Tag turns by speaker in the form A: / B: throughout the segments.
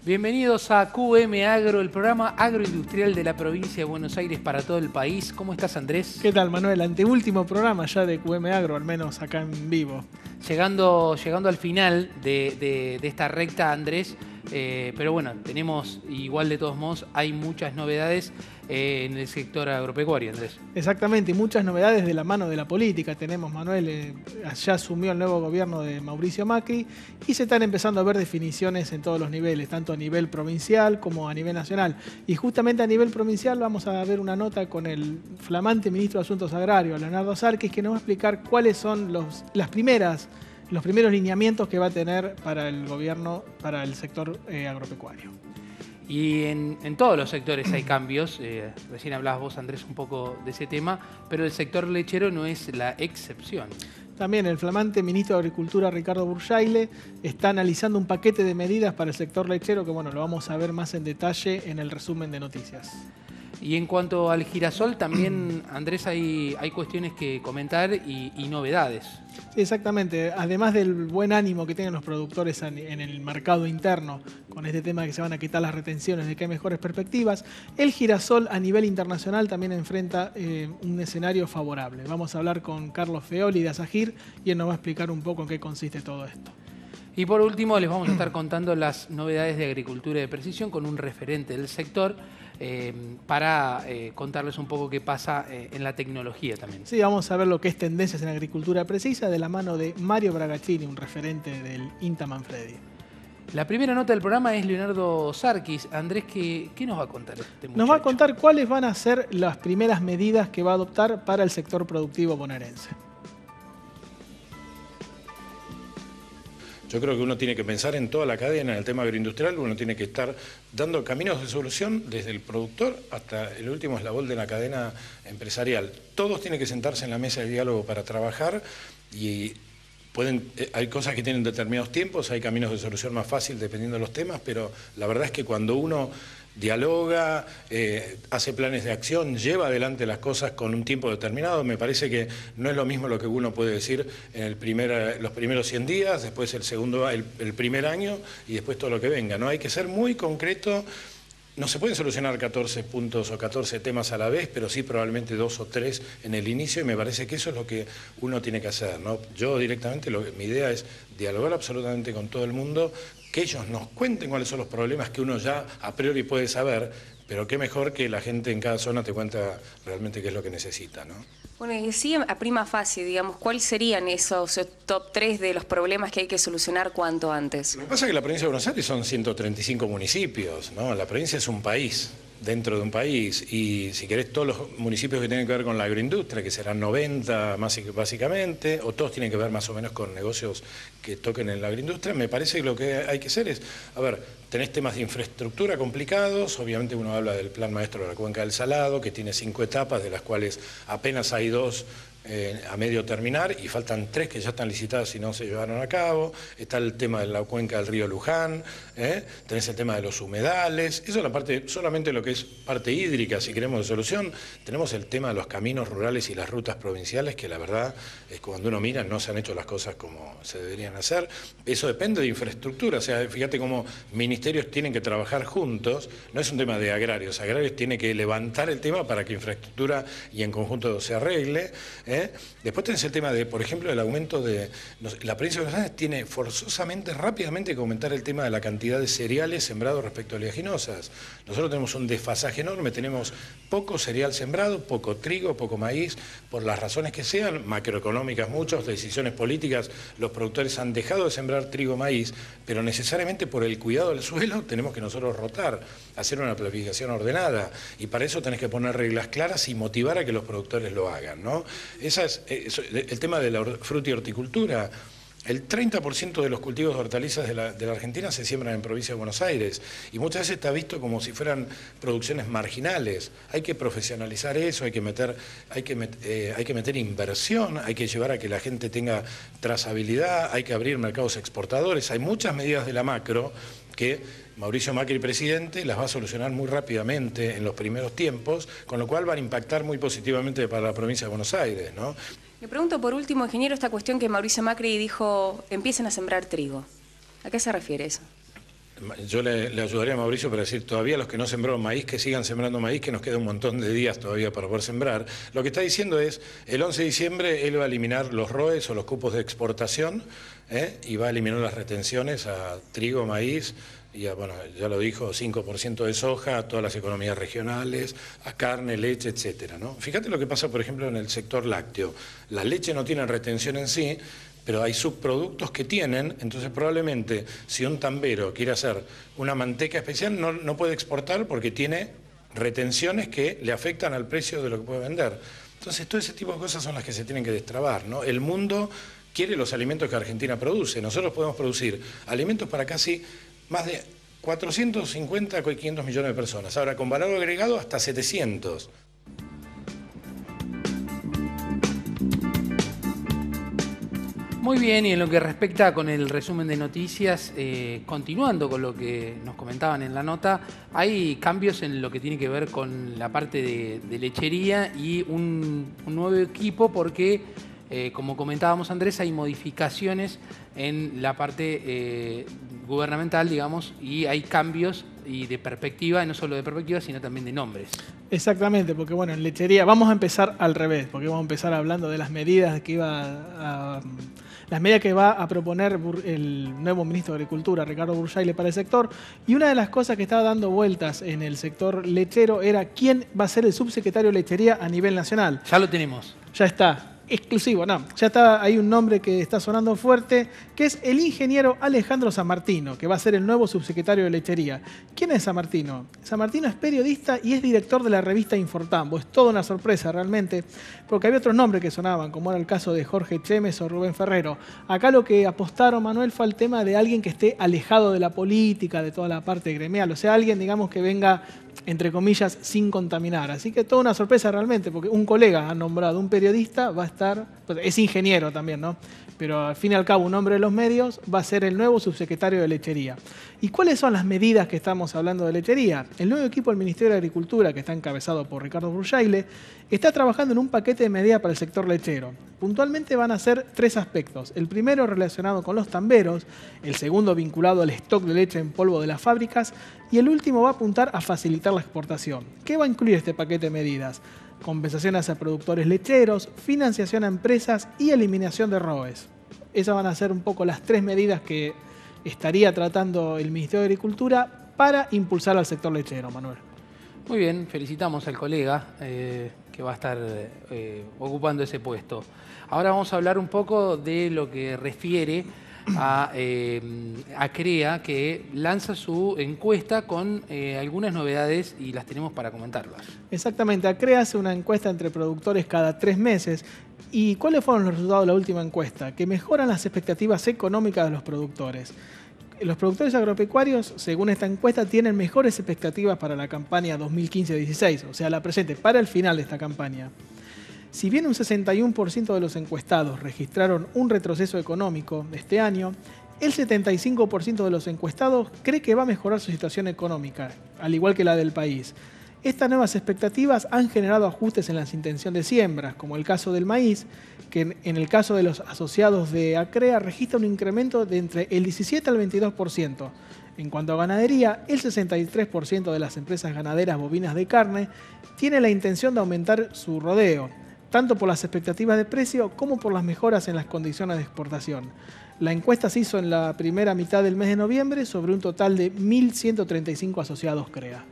A: Bienvenidos a QM Agro, el programa agroindustrial de la provincia de Buenos Aires para todo el país. ¿Cómo estás, Andrés?
B: ¿Qué tal, Manuel? Anteúltimo programa ya de QM Agro, al menos acá en vivo.
A: Llegando al final de esta recta, Andrés, pero bueno, tenemos, igual de todos modos, hay muchas novedades en el sector agropecuario, Andrés.
B: Exactamente, y muchas novedades de la mano de la política. Tenemos, Manuel, ya asumió el nuevo gobierno de Mauricio Macri y se están empezando a ver definiciones en todos los niveles, tanto a nivel provincial como a nivel nacional. Y justamente a nivel provincial vamos a ver una nota con el flamante ministro de Asuntos Agrarios, Leonardo Sarquis, que nos va a explicar cuáles son los primeros lineamientos que va a tener para el gobierno, para el sector agropecuario.
A: Y en todos los sectores hay cambios. Recién hablabas vos, Andrés, un poco de ese tema, pero el sector lechero no es la excepción.
B: También el flamante ministro de Agricultura, Ricardo Bursaile, está analizando un paquete de medidas para el sector lechero que, bueno, lo vamos a ver más en detalle en el resumen de noticias.
A: Y en cuanto al girasol, también, Andrés, hay cuestiones que comentar y novedades.
B: Sí, exactamente. Además del buen ánimo que tienen los productores en el mercado interno, con este tema de que se van a quitar las retenciones, de que hay mejores perspectivas, el girasol a nivel internacional también enfrenta un escenario favorable. Vamos a hablar con Carlos Feoli de Asagir y él nos va a explicar un poco en qué consiste todo esto.
A: Y por último, les vamos a estar contando las novedades de agricultura de precisión con un referente del sector para contarles un poco qué pasa en la tecnología también.
B: Sí, vamos a ver lo que es tendencias en agricultura precisa de la mano de Mario Bragaccini, un referente del INTA Manfredi.
A: La primera nota del programa es Leonardo Sarquis. Andrés, ¿qué nos va a contar este muchacho?
B: Nos va a contar cuáles van a ser las primeras medidas que va a adoptar para el sector productivo bonaerense.
C: Yo creo que uno tiene que pensar en toda la cadena, en el tema agroindustrial, uno tiene que estar dando caminos de solución desde el productor hasta el último eslabón de la cadena empresarial. Todos tienen que sentarse en la mesa de diálogo para trabajar y hay cosas que tienen determinados tiempos, hay caminos de solución más fácil dependiendo de los temas, pero la verdad es que cuando uno dialoga, hace planes de acción, lleva adelante las cosas con un tiempo determinado. Me parece que no es lo mismo lo que uno puede decir en los primeros 100 días, después el primer año y después todo lo que venga, ¿no? Hay que ser muy concreto. No se pueden solucionar 14 puntos o 14 temas a la vez, pero sí probablemente 2 o 3 en el inicio, y me parece que eso es lo que uno tiene que hacer, ¿no? Yo directamente, mi idea es dialogar absolutamente con todo el mundo, que ellos nos cuenten cuáles son los problemas que uno ya a priori puede saber, pero qué mejor que la gente en cada zona te cuenta realmente qué es lo que necesita, ¿no?
D: Bueno, y sí, a prima facie, digamos, ¿cuáles serían esos top 3 de los problemas que hay que solucionar cuanto antes?
C: Lo que pasa es que la provincia de Buenos Aires son 135 municipios, ¿no? La provincia es un país dentro de un país, y si querés todos los municipios que tienen que ver con la agroindustria, que serán 90 básicamente, o todos tienen que ver más o menos con negocios que toquen en la agroindustria, me parece que lo que hay que hacer es, a ver, tenés temas de infraestructura complicados, obviamente uno habla del Plan Maestro de la Cuenca del Salado, que tiene 5 etapas, de las cuales apenas hay 2 a medio terminar, y faltan 3 que ya están licitadas y no se llevaron a cabo. Está el tema de la cuenca del río Luján, tenés el tema de los humedales, eso es la parte, solamente lo que es parte hídrica, si queremos de solución. Tenemos el tema de los caminos rurales y las rutas provinciales, que la verdad es que cuando uno mira no se han hecho las cosas como se deberían hacer. Eso depende de infraestructura, o sea, fíjate cómo ministerios tienen que trabajar juntos, no es un tema de agrarios tienen que levantar el tema para que infraestructura y en conjunto se arregle. Después tenés el tema de, por ejemplo, el aumento de... La provincia de Buenos Aires tiene forzosamente, rápidamente que aumentar el tema de la cantidad de cereales sembrados respecto a oleaginosas. Nosotros tenemos un desfasaje enorme, tenemos poco cereal sembrado, poco trigo, poco maíz, por las razones que sean, macroeconómicas muchas, decisiones políticas, los productores han dejado de sembrar trigo, maíz, pero necesariamente por el cuidado del suelo tenemos que nosotros rotar, hacer una planificación ordenada, y para eso tenés que poner reglas claras y motivar a que los productores lo hagan, ¿no? El tema de la fruta y horticultura. El 30% de los cultivos de hortalizas de la Argentina se siembran en provincia de Buenos Aires, y muchas veces está visto como si fueran producciones marginales. Hay que profesionalizar eso, hay que meter inversión, hay que llevar a que la gente tenga trazabilidad, hay que abrir mercados exportadores. Hay muchas medidas de la macro que Mauricio Macri, presidente, las va a solucionar muy rápidamente en los primeros tiempos, con lo cual van a impactar muy positivamente para la provincia de Buenos Aires, ¿no?
D: Le pregunto por último, ingeniero, esta cuestión que Mauricio Macri dijo, empiecen a sembrar trigo. ¿A qué se refiere eso?
C: Yo le ayudaría a Mauricio para decir, todavía los que no sembraron maíz, que sigan sembrando maíz, que nos queda un montón de días todavía para poder sembrar. Lo que está diciendo es, el 11 de diciembre él va a eliminar los ROEs o los cupos de exportación, y va a eliminar las retenciones a trigo, maíz, y a, bueno, ya lo dijo, 5% de soja, a todas las economías regionales, a carne, leche, etcétera, ¿no? Fíjate lo que pasa, por ejemplo, en el sector lácteo. La leche no tiene retención en sí, pero hay subproductos que tienen, entonces probablemente si un tambero quiere hacer una manteca especial no puede exportar porque tiene retenciones que le afectan al precio de lo que puede vender. Entonces todo ese tipo de cosas son las que se tienen que destrabar, ¿no? El mundo quiere los alimentos que Argentina produce. Nosotros podemos producir alimentos para casi más de 450 o 500 millones de personas. Ahora, con valor agregado hasta 700.
A: Muy bien, y en lo que respecta con el resumen de noticias, continuando con lo que nos comentaban en la nota, hay cambios en lo que tiene que ver con la parte de lechería y un nuevo equipo porque, como comentábamos Andrés, hay modificaciones en la parte gubernamental, digamos, y hay cambios y de perspectiva, no solo de perspectiva, sino también de nombres.
B: Exactamente, porque bueno, en lechería vamos a empezar al revés, porque vamos a empezar hablando de las medidas que las medidas que va a proponer el nuevo ministro de Agricultura, Ricardo Bursaile, para el sector. Y una de las cosas que estaba dando vueltas en el sector lechero era quién va a ser el subsecretario de lechería a nivel nacional.
A: Ya lo tenemos.
B: Ya está. Exclusivo, no, ya está, hay un nombre que está sonando fuerte, que es el ingeniero Alejandro Sammartino, que va a ser el nuevo subsecretario de lechería. ¿Quién es Sammartino? Sammartino es periodista y es director de la revista Infortambo. Es toda una sorpresa realmente, porque había otros nombres que sonaban, como era el caso de Jorge Chemes o Rubén Ferrero. Acá lo que apostaron, Manuel, fue al tema de alguien que esté alejado de la política, de toda la parte gremial, o sea, alguien, digamos, que venga, entre comillas, sin contaminar. Así que toda una sorpresa realmente, porque un colega ha nombrado un periodista, va a estar, es ingeniero también, ¿no? Pero al fin y al cabo un hombre de los medios va a ser el nuevo subsecretario de lechería. ¿Y cuáles son las medidas que estamos hablando de lechería? El nuevo equipo del Ministerio de Agricultura, que está encabezado por Ricardo Bursaile, está trabajando en un paquete de medidas para el sector lechero. Puntualmente van a ser 3 aspectos. El primero relacionado con los tamberos, el segundo vinculado al stock de leche en polvo de las fábricas y el último va a apuntar a facilitar la exportación. ¿Qué va a incluir este paquete de medidas? Compensaciones a productores lecheros, financiación a empresas y eliminación de ROEs. Esas van a ser un poco las 3 medidas que estaría tratando el Ministerio de Agricultura para impulsar al sector lechero, Manuel.
A: Muy bien, felicitamos al colega que va a estar ocupando ese puesto. Ahora vamos a hablar un poco de lo que refiere a CREA, que lanza su encuesta con algunas novedades y las tenemos para comentarlas.
B: Exactamente, CREA hace una encuesta entre productores cada 3 meses. ¿Y cuáles fueron los resultados de la última encuesta? Que mejoran las expectativas económicas de los productores. Los productores agropecuarios, según esta encuesta, tienen mejores expectativas para la campaña 2015-16, o sea, la presente, para el final de esta campaña. Si bien un 61% de los encuestados registraron un retroceso económico este año, el 75% de los encuestados cree que va a mejorar su situación económica, al igual que la del país. Estas nuevas expectativas han generado ajustes en las intenciones de siembras, como el caso del maíz, que en el caso de los asociados de ACREA registra un incremento de entre el 17 al 22%. En cuanto a ganadería, el 63% de las empresas ganaderas bovinas de carne tiene la intención de aumentar su rodeo, tanto por las expectativas de precio como por las mejoras en las condiciones de exportación. La encuesta se hizo en la primera mitad del mes de noviembre sobre un total de 1.135 asociados CREA.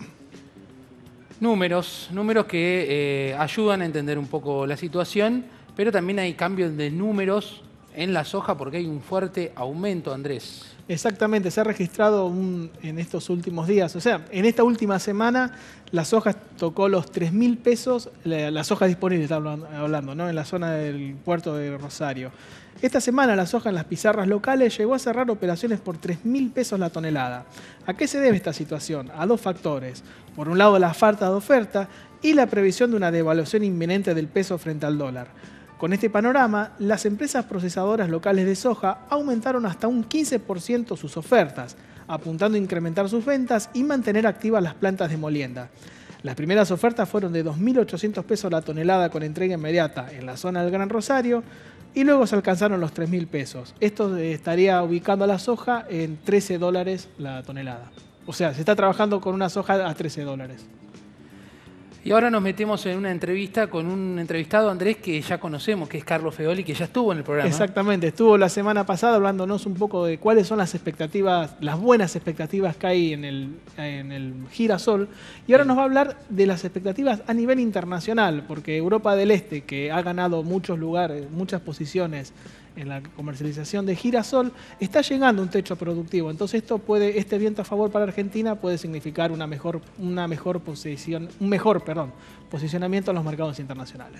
A: Números que ayudan a entender un poco la situación, pero también hay cambios de números en la soja porque hay un fuerte aumento, Andrés.
B: Exactamente, se ha registrado en estos últimos días, o sea, en esta última semana la soja tocó los 3.000 pesos, la soja disponible está hablando, ¿no? En la zona del puerto de Rosario. Esta semana la soja en las pizarras locales llegó a cerrar operaciones por 3.000 pesos la tonelada. ¿A qué se debe esta situación? A 2 factores. Por un lado, la falta de oferta y la previsión de una devaluación inminente del peso frente al dólar. Con este panorama, las empresas procesadoras locales de soja aumentaron hasta un 15% sus ofertas, apuntando a incrementar sus ventas y mantener activas las plantas de molienda. Las primeras ofertas fueron de 2.800 pesos la tonelada con entrega inmediata en la zona del Gran Rosario. y luego se alcanzaron los 3.000 pesos. Esto estaría ubicando a la soja en $13 la tonelada. O sea, se está trabajando con una soja a $13.
A: Y ahora nos metemos en una entrevista con un entrevistado, Andrés, que ya conocemos, que es Carlos Feoli, que ya estuvo en el programa.
B: Exactamente, estuvo la semana pasada hablándonos un poco de cuáles son las expectativas, las buenas expectativas que hay en el girasol. Y ahora nos va a hablar de las expectativas a nivel internacional, porque Europa del Este, que ha ganado muchos lugares, muchas posiciones en la comercialización de girasol, está llegando a un techo productivo. Entonces este viento a favor para Argentina puede significar un mejor posicionamiento en los mercados internacionales.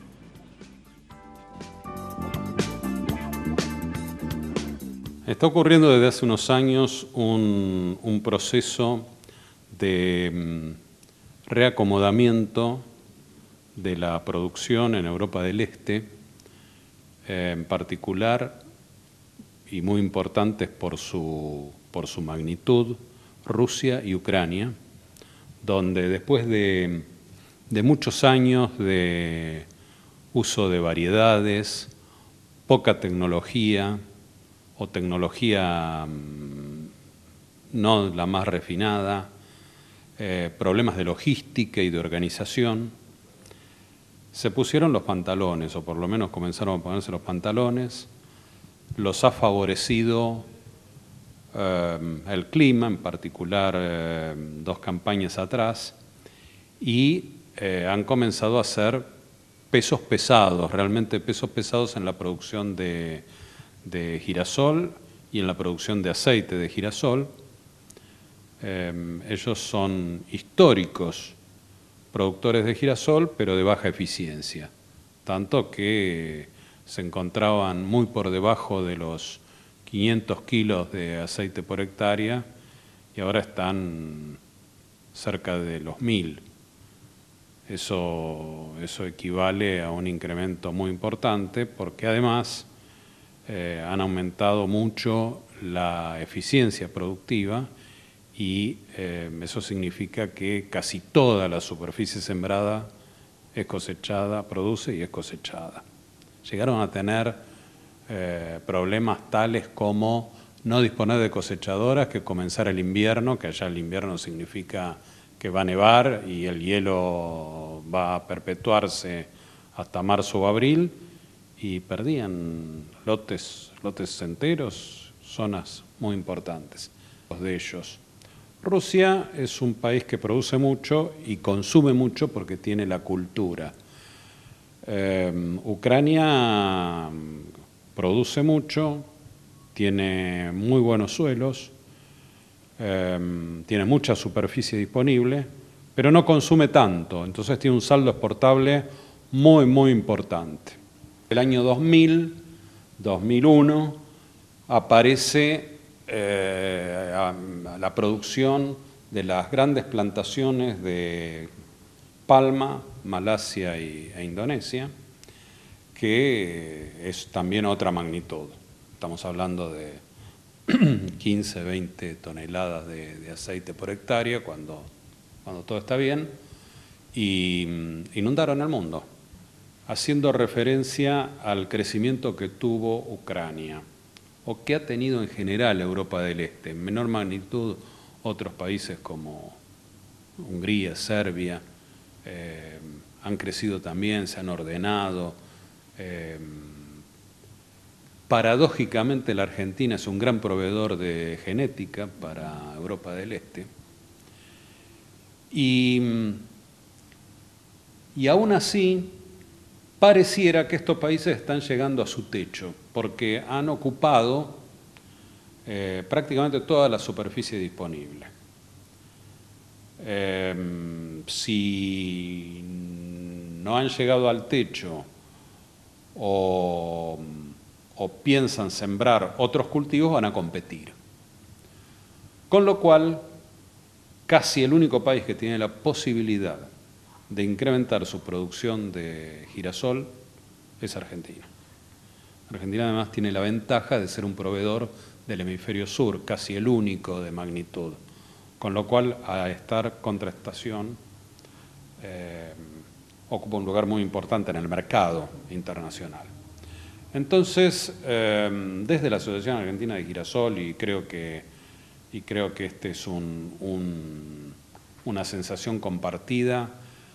E: Está ocurriendo desde hace unos años un proceso de reacomodamiento de la producción en Europa del Este, en particular, y muy importantes por su magnitud, Rusia y Ucrania, donde después de muchos años de uso de variedades, poca tecnología o tecnología no la más refinada, problemas de logística y de organización, se pusieron los pantalones, o por lo menos comenzaron a ponerse los pantalones. Los ha favorecido el clima, en particular 2 campañas atrás, y han comenzado a hacer pesos pesados, realmente pesos pesados en la producción de girasol y en la producción de aceite de girasol. Ellos son históricos productores de girasol, pero de baja eficiencia, tanto que se encontraban muy por debajo de los 500 kilos de aceite por hectárea y ahora están cerca de los 1000. Eso equivale a un incremento muy importante porque además han aumentado mucho la eficiencia productiva y eso significa que casi toda la superficie sembrada es cosechada, produce y es cosechada. Llegaron a tener problemas tales como no disponer de cosechadoras, que comenzar el invierno, que allá el invierno significa que va a nevar y el hielo va a perpetuarse hasta marzo o abril, y perdían lotes enteros, zonas muy importantes de ellos. Rusia es un país que produce mucho y consume mucho porque tiene la cultura. Ucrania produce mucho, tiene muy buenos suelos, tiene mucha superficie disponible, pero no consume tanto, entonces tiene un saldo exportable muy, muy importante. El año 2000, 2001, aparece la producción de las grandes plantaciones de palma, Malasia e Indonesia, que es también otra magnitud. Estamos hablando de 15, 20 toneladas de aceite por hectárea cuando todo está bien, y inundaron el mundo, haciendo referencia al crecimiento que tuvo Ucrania, o que ha tenido en general Europa del Este, en menor magnitud otros países como Hungría, Serbia, han crecido también, se han ordenado. Paradójicamente la Argentina es un gran proveedor de genética para Europa del Este. Y aún así, pareciera que estos países están llegando a su techo, porque han ocupado prácticamente toda la superficie disponible. Si no han llegado al techo o piensan sembrar otros cultivos, van a competir. Con lo cual, casi el único país que tiene la posibilidad de incrementar su producción de girasol es Argentina. Argentina además tiene la ventaja de ser un proveedor del hemisferio sur, casi el único de magnitud, con lo cual a estar contra estación ocupa un lugar muy importante en el mercado internacional. Entonces, desde la Asociación Argentina de Girasol, y creo que este es una sensación compartida,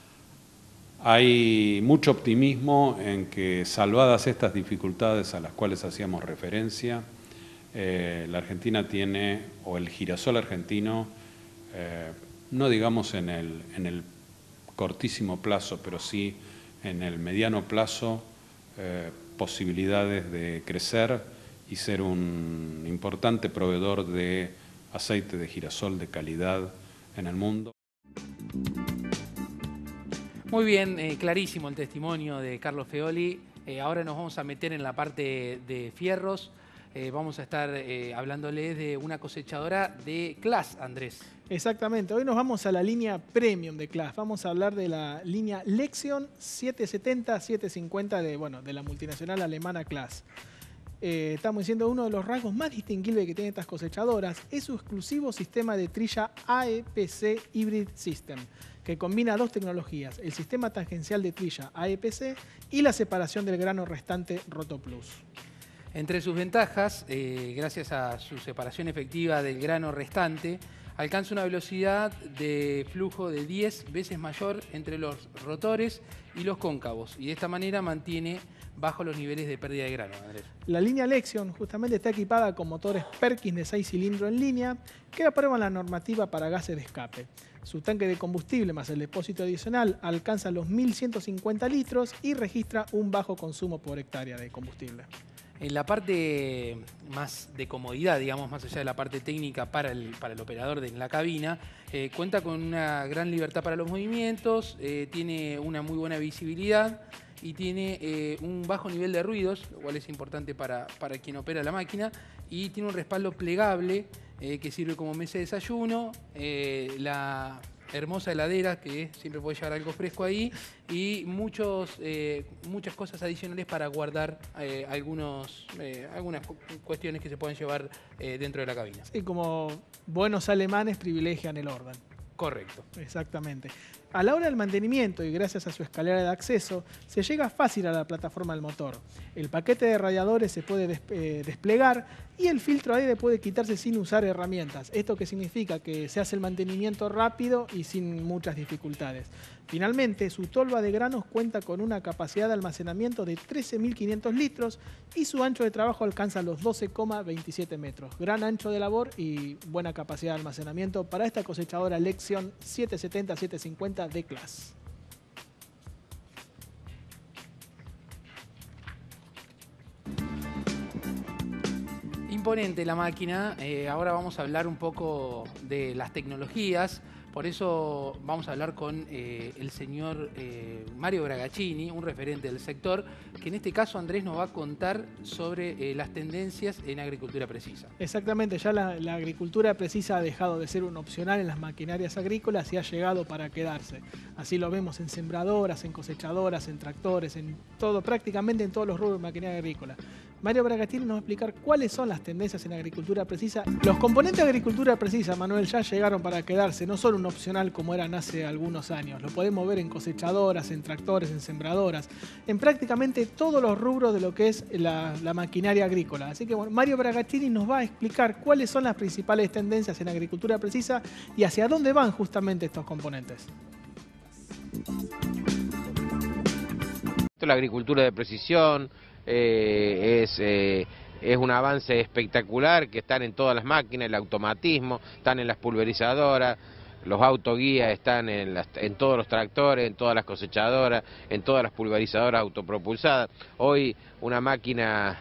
E: hay mucho optimismo en que, salvadas estas dificultades a las cuales hacíamos referencia, la Argentina tiene, o el girasol argentino, no digamos en el cortísimo plazo, pero sí en el mediano plazo, posibilidades de crecer y ser un importante proveedor de aceite de girasol de calidad en el mundo.
A: Muy bien, clarísimo el testimonio de Carlos Feoli. Ahora nos vamos a meter en la parte de fierros. Vamos a estar hablándoles de una cosechadora de CLAAS, Andrés.
B: Exactamente, hoy nos vamos a la línea premium de CLAAS. Vamos a hablar de la línea Lexion 770-750 de la multinacional alemana CLAAS. Estamos diciendo uno de los rasgos más distinguibles que tienen estas cosechadoras es su exclusivo sistema de trilla AEPC Hybrid System, que combina dos tecnologías, el sistema tangencial de trilla AEPC y la separación del grano restante RotoPlus.
A: Entre sus ventajas, gracias a su separación efectiva del grano restante, alcanza una velocidad de flujo de 10 veces mayor entre los rotores y los cóncavos, y de esta manera mantiene bajo los niveles de pérdida de grano, Andrés.
B: La línea Lexion justamente está equipada con motores Perkins de 6 cilindros en línea que aprueban la normativa para gases de escape. Su tanque de combustible más el depósito adicional alcanza los 1.150 litros y registra un bajo consumo por hectárea de combustible.
A: En la parte más de comodidad, digamos, más allá de la parte técnica para el operador en la cabina, cuenta con una gran libertad para los movimientos, tiene una muy buena visibilidad y tiene un bajo nivel de ruidos, lo cual es importante para quien opera la máquina, y tiene un respaldo plegable que sirve como mesa de desayuno, la hermosa heladera que siempre puede llevar algo fresco ahí y muchas cosas adicionales para guardar algunas cuestiones que se pueden llevar dentro de la cabina.
B: Sí, como buenos alemanes privilegian el orden.
A: Correcto.
B: Exactamente. A la hora del mantenimiento y gracias a su escalera de acceso, se llega fácil a la plataforma del motor. El paquete de radiadores se puede desplegar y el filtro de aire puede quitarse sin usar herramientas. ¿Esto qué significa? Que se hace el mantenimiento rápido y sin muchas dificultades. Finalmente, su tolva de granos cuenta con una capacidad de almacenamiento de 13.500 litros y su ancho de trabajo alcanza los 12,27 metros. Gran ancho de labor y buena capacidad de almacenamiento para esta cosechadora Lexion 770-750 de CLAAS.
A: Imponente la máquina. Ahora vamos a hablar un poco de las tecnologías. Por eso vamos a hablar con el señor Mario Bragaccini, un referente del sector, que en este caso, Andrés, nos va a contar sobre las tendencias en agricultura precisa.
B: Exactamente, ya la agricultura precisa ha dejado de ser un opcional en las maquinarias agrícolas y ha llegado para quedarse. Así lo vemos en sembradoras, en cosechadoras, en tractores, en todo, prácticamente en todos los rubros de maquinaria agrícola. Mario Bragaccini nos va a explicar cuáles son las tendencias en agricultura precisa. Los componentes de agricultura precisa, Manuel, ya llegaron para quedarse, no son un opcional como eran hace algunos años. Lo podemos ver en cosechadoras, en tractores, en sembradoras, en prácticamente todos los rubros de lo que es la maquinaria agrícola. Así que bueno, Mario Bragaccini nos va a explicar cuáles son las principales tendencias en agricultura precisa y hacia dónde van justamente estos componentes.
F: La agricultura de precisión es un avance espectacular que están en todas las máquinas, el automatismo, están en las pulverizadoras, los autoguías están en todos los tractores, en todas las cosechadoras, en todas las pulverizadoras autopropulsadas. Hoy una máquina,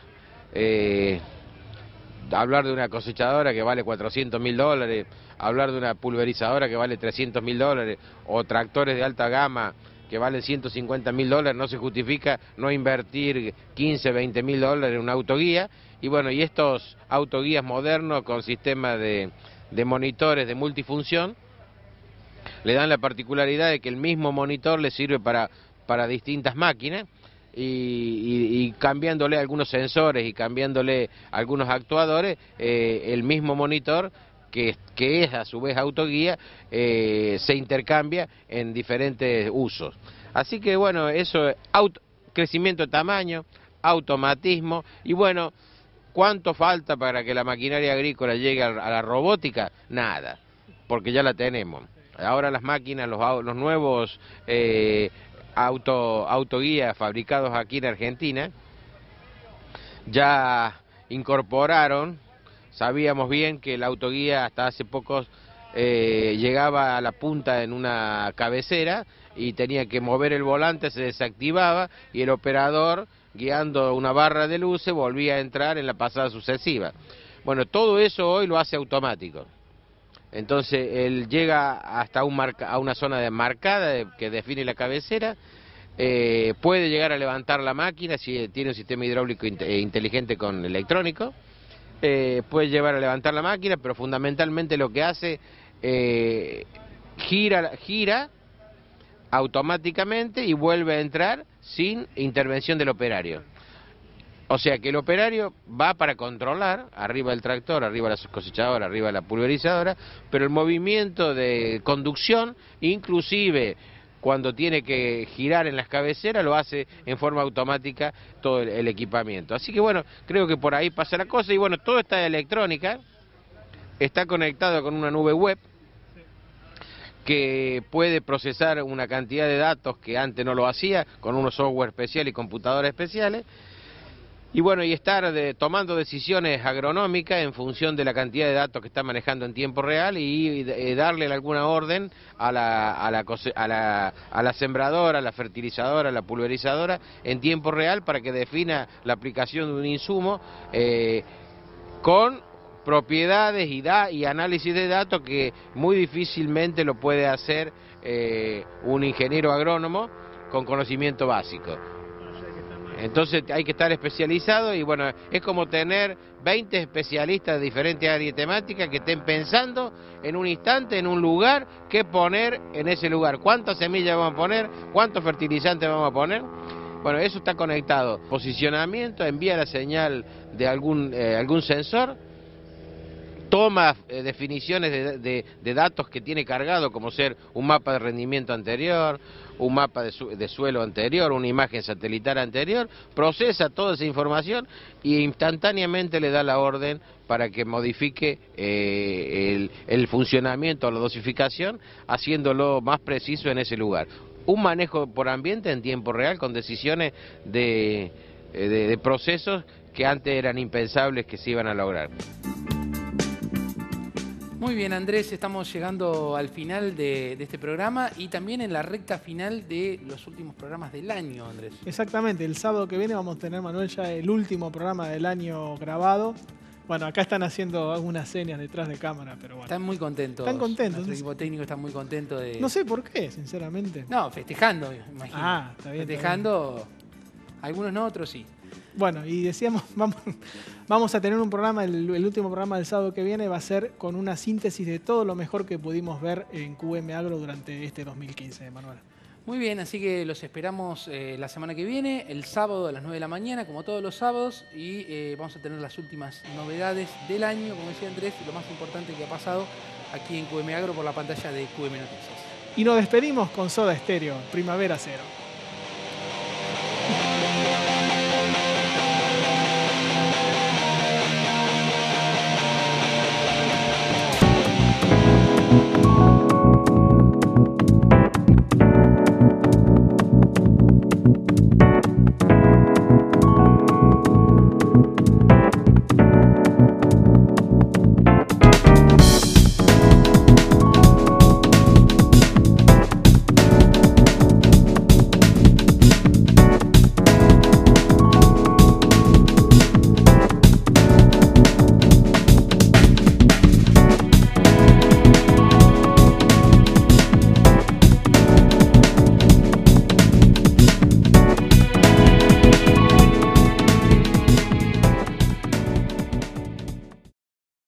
F: hablar de una cosechadora que vale $400.000, hablar de una pulverizadora que vale $300.000 o tractores de alta gama que valen $150.000, no se justifica no invertir $15.000, $20.000 en una autoguía. Y bueno, y estos autoguías modernos con sistemas de monitores de multifunción le dan la particularidad de que el mismo monitor le sirve para distintas máquinas y cambiándole algunos sensores y cambiándole algunos actuadores, el mismo monitor que es a su vez autoguía, se intercambia en diferentes usos. Así que bueno, eso, crecimiento de tamaño, automatismo. Y bueno, ¿cuánto falta para que la maquinaria agrícola llegue a la robótica? Nada, porque ya la tenemos. Ahora las máquinas, los nuevos autoguías fabricados aquí en Argentina, ya incorporaron, sabíamos bien que la autoguía hasta hace pocos llegaba a la punta en una cabecera y tenía que mover el volante, se desactivaba y el operador, guiando una barra de luces, volvía a entrar en la pasada sucesiva. Bueno, todo eso hoy lo hace automático. Entonces él llega hasta a una zona marcada que define la cabecera, puede llegar a levantar la máquina si tiene un sistema hidráulico inteligente con electrónico, puede llevar a levantar la máquina, pero fundamentalmente lo que hace, gira automáticamente y vuelve a entrar sin intervención del operario. O sea que el operario va para controlar, arriba del tractor, arriba de la cosechadora, arriba de la pulverizadora, pero el movimiento de conducción, inclusive cuando tiene que girar en las cabeceras, lo hace en forma automática todo el equipamiento. Así que bueno, creo que por ahí pasa la cosa, y bueno, toda esta electrónica está conectada con una nube web que puede procesar una cantidad de datos que antes no lo hacía, con unos software especiales y computadoras especiales. Y bueno, y estar tomando decisiones agronómicas en función de la cantidad de datos que está manejando en tiempo real y darle alguna orden a la sembradora, a la fertilizadora, a la pulverizadora en tiempo real para que defina la aplicación de un insumo con propiedades y análisis de datos que muy difícilmente lo puede hacer un ingeniero agrónomo con conocimiento básico. Entonces hay que estar especializado y bueno, es como tener 20 especialistas de diferentes áreas temáticas que estén pensando en un instante, en un lugar, qué poner en ese lugar, cuántas semillas vamos a poner, cuántos fertilizantes vamos a poner. Bueno, eso está conectado. Posicionamiento, envía la señal de algún sensor, toma definiciones de datos que tiene cargado, como ser un mapa de rendimiento anterior, un mapa de suelo anterior, una imagen satelital anterior, procesa toda esa información y instantáneamente le da la orden para que modifique el funcionamiento o la dosificación, haciéndolo más preciso en ese lugar. Un manejo por ambiente en tiempo real con decisiones de procesos que antes eran impensables que se iban a lograr.
A: Muy bien, Andrés, estamos llegando al final de este programa y también en la recta final de los últimos programas del año, Andrés.
B: Exactamente, el sábado que viene vamos a tener, Manuel, ya el último programa del año grabado. Bueno, acá están haciendo algunas señas detrás de cámara, pero bueno.
A: Están muy contentos.
B: Están contentos.
A: Nuestro equipo técnico está muy contento de...
B: No sé por qué, sinceramente.
A: No, festejando, imagino.
B: Ah, está bien.
A: Festejando, está bien. Algunos no, otros sí.
B: Bueno, y decíamos, vamos a tener un programa, el último programa del sábado que viene va a ser con una síntesis de todo lo mejor que pudimos ver en QM Agro durante este 2015, Manuel.
A: Muy bien, así que los esperamos la semana que viene, el sábado a las 9 de la mañana, como todos los sábados, y vamos a tener las últimas novedades del año, como decía Andrés, lo más importante que ha pasado aquí en QM Agro por la pantalla de QM Noticias.
B: Y nos despedimos con Soda Stereo, Primavera Cero.